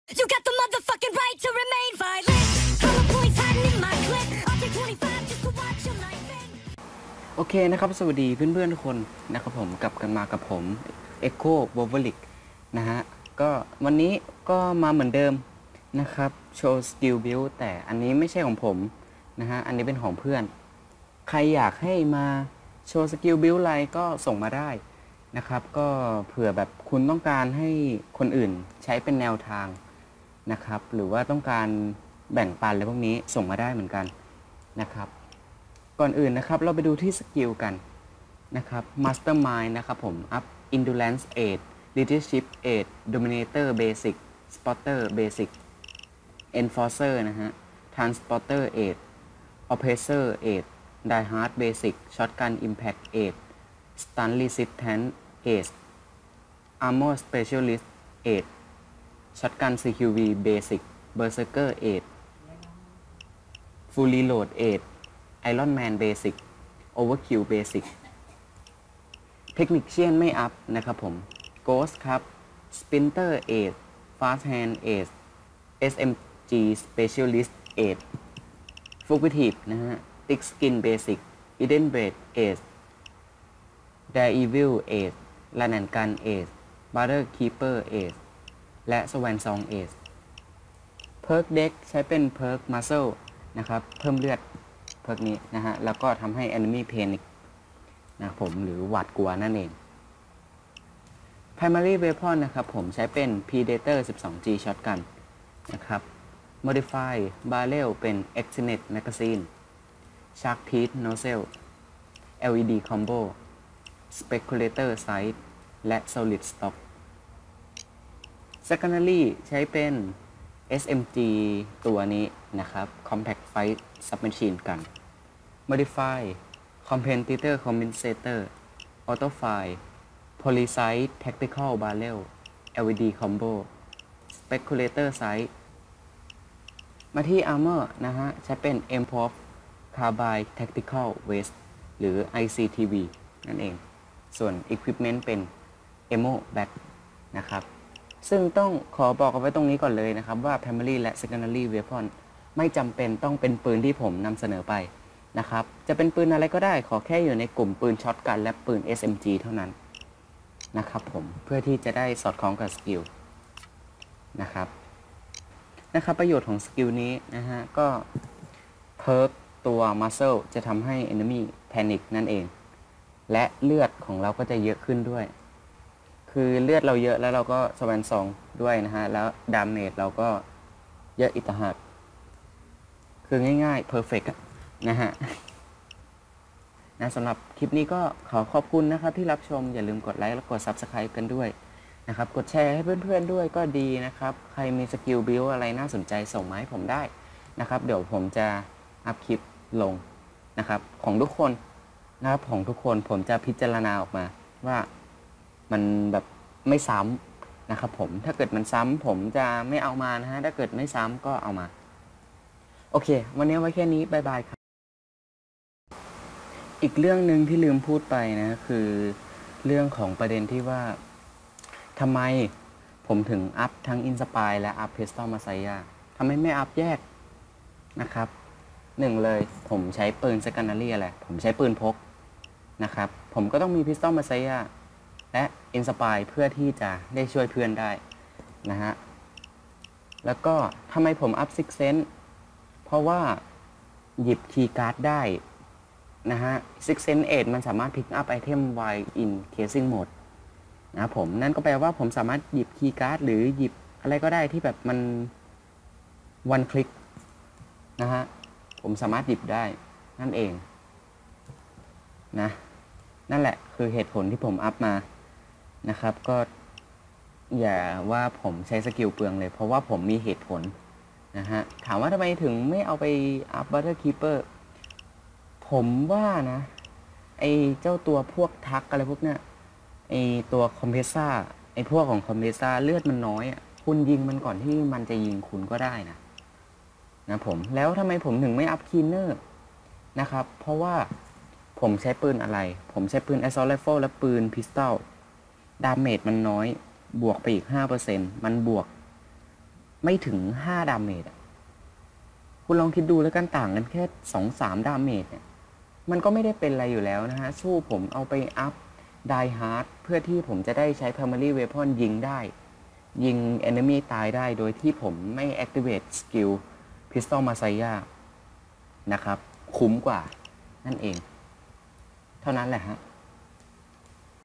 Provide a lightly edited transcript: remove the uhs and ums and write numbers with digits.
You got the motherfucking right to remain violent. Color points hiding in my clip. I'll take 25 just to watch your life end. โอเคนะครับสวัสดีเพื่อนๆทุกคนนะครับผมกลับกันมากับผม Echo w o v e l i c นะฮะก็วันนี้ก็มาเหมือนเดิมนะครับโชว์สกิลบิลแต่อันนี้ไม่ใช่ของผมนะฮะอันนี้เป็นของเพื่อนใครอยากให้มาโชว์สกิลบิลอะไรก็ส่งมาได้นะครับก็เผื่อแบบคุณต้องการให้คนอื่นใช้เป็นแนวทางนะครับหรือว่าต้องการแบ่งปันอะไรพวกนี้ส่งมาได้เหมือนกันนะครับก่อนอื่นนะครับเราไปดูที่สกิลกันนะครับ Mastermind นะครับผม Up Endurance 8 Leadership 8 Dominator Basic Spotter Basic Enforcer นะฮะ Transporter 8 Oppressor 8 Die Hard Basic Shotgun Impact 8 Stun Resistant 8 Armor Specialist 8 Shotgun CQV Basic Berserker 8 Full Reload 8 Iron Man Basic Overkill Basic เทคนิคเชียนไม่อัพนะครับผม Ghost ครับ Splinter 8 Fast Hand 8 SMG Specialist 8 Fugitive นะฮะ Thick Skin Basic Hidden Blade 8 Daredevil 8 Run and Gun 8 Border Keeper 8 และ Swan Song 8 Perk Deck ใช้เป็น Perk Muscle นะครับเพิ่มเลือดเพิร์กนี้นะฮะแล้วก็ทำให้ Enemy Panic นะครับผมหรือหวาดกลัวนั่นเอง Primary Weapon นะครับผมใช้เป็น Predator 12G Shotgun นะครับ Modify Barrel เป็น Extended Magazine Shark Teeth Nozzle LED Combo Speculator Sight และ Solid Stock Secondary ใช้เป็น SMG ตัวนี้นะครับ Compact Fight Submachine Gun Modify Competitor Compensator Auto Fire Polysight Tactical Barrel LED Combo Speculator Sight มาที่ Armor นะฮะใช้เป็น Improv Carbine Tactical Vest หรือ ICTV นั่นเองส่วน Equipment เป็น Emo Bag นะครับซึ่งต้องขอบอกเอาไว้ตรงนี้ก่อนเลยนะครับว่า Primary และ Secondary Weapon ไม่จำเป็นต้องเป็นปืนที่ผมนำเสนอไปนะครับจะเป็นปืนอะไรก็ได้ขอแค่อยู่ในกลุ่มปืนช็อตกันและปืน SMG เท่านั้นนะครับผมเพื่อที่จะได้สอดคล้องกับสกิลนะครับประโยชน์ของสกิลนี้นะฮะก็เพิร์กตัว Muscle จะทำให้ Enemy Panic นั่นเองและเลือดของเราก็จะเยอะขึ้นด้วยคือเลือดเราเยอะแล้วเราก็สวรรค์2ด้วยนะฮะแล้วดาเมจเราก็เยอะอีกต่างหากคือง่ายๆ perfect นะฮะสำหรับคลิปนี้ก็ขอขอบคุณนะครับที่รับชมอย่าลืมกดไลค์และกด Subscribe กันด้วยนะครับกดแชร์ให้เพื่อนๆด้วยก็ดีนะครับใครมีสกิลบิลอะไรน่าสนใจส่งมาให้ผมได้นะครับเดี๋ยวผมจะอัพคลิปลงนะครับของทุกคนนะครับของทุกคนผมจะพิจารณาออกมาว่ามันแบบไม่ซ้ำนะครับผมถ้าเกิดมันซ้ำผมจะไม่เอามานะฮะถ้าเกิดไม่ซ้ำก็เอามาโอเควันนี้ไว้แค่นี้บ๊ายบายครับอีกเรื่องหนึ่งที่ลืมพูดไปนะคือเรื่องของประเด็นที่ว่าทำไมผมถึงอัพทั้ง Inspire และอัพ Pistol Messiah ทำไมไม่อัพแยกนะครับหนึ่งเลยผมใช้ปืน Secondary อะไรผมใช้ปืนพกนะครับผมก็ต้องมี Pistol Messiah และ Inspire เพื่อที่จะได้ช่วยเพื่อนได้นะฮะแล้วก็ทำไมผมอัพ Six Sense เพราะว่าหยิบคีย์การ์ดได้นะฮะ Six Sense 8มันสามารถ pick up item while in casing mode นะผมนั่นก็แปลว่าผมสามารถหยิบคีย์การ์ดหรือหยิบอะไรก็ได้ที่แบบมัน one click นะฮะผมสามารถหยิบได้นั่นเองนะนั่นแหละคือเหตุผลที่ผมอัพมานะครับก็อย่าว่าผมใช้สกิลเปลืองเลยเพราะว่าผมมีเหตุผลนะฮะถามว่าทำไมถึงไม่เอาไปอัพ Butter Keeper ผมว่านะไอเจ้าตัวพวกทักอะไรพวกเนี้ยไอตัวคอมเพรสซ่าไอพวกของคอมเพรสซ่าเลือดมันน้อยอ่ะคุณยิงมันก่อนที่มันจะยิงคุณก็ได้นะผมแล้วทำไมผมถึงไม่อัพคีนเนอร์นะครับเพราะว่าผมใช้ปืนอะไรผมใช้ปืน Assault Rifle และปืน Pistol ดาเมจมันน้อยบวกไปอีก 5% มันบวกไม่ถึง5 ดาเมจคุณลองคิดดูแล้วกันต่างกันแค่ 2-3 ดาเมจเนี่ยมันก็ไม่ได้เป็นอะไรอยู่แล้วนะฮะสู้ผมเอาไปอัพไดฮาร์ดเพื่อที่ผมจะได้ใช้ Primary Weapon ยิงได้ ยิง Enemy ตายได้โดยที่ผมไม่ Activate Skill Pistol Messiah นะครับคุ้มกว่านั่นเองเท่านั้นแหละฮะ